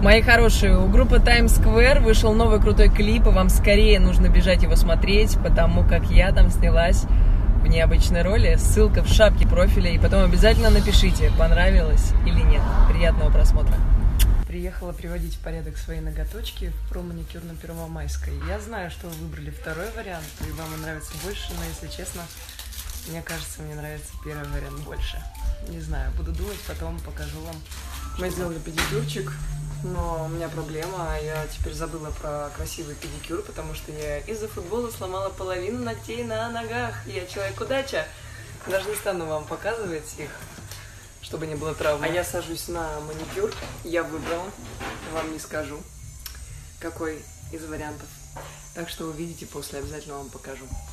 Мои хорошие, у группы Times Square вышел новый крутой клип, и вам скорее нужно бежать его смотреть, потому как я там снялась в необычной роли. Ссылка в шапке профиля, и потом обязательно напишите, понравилось или нет. Приятного просмотра. Приехала приводить в порядок свои ноготочки в про-маникюр на Первомайской. Я знаю, что вы выбрали второй вариант, и вам он нравится больше, но, если честно, мне кажется, мне нравится первый вариант больше. Не знаю, буду думать, потом покажу вам. Мы сделали педикюрчик. Но у меня проблема, я теперь забыла про красивый педикюр, потому что я из-за футбола сломала половину ногтей на ногах. Я человек удача. Даже не стану вам показывать их, чтобы не было травмы. А я сажусь на маникюр. Я выбрала, вам не скажу, какой из вариантов. Так что увидите после, обязательно вам покажу.